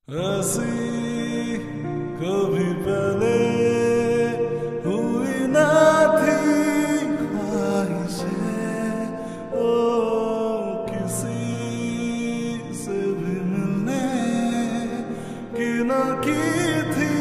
ऐसी कभी पहले हुई ना थी ख्वाहिशें, ओ किसी से भी मिलने की ना की थी।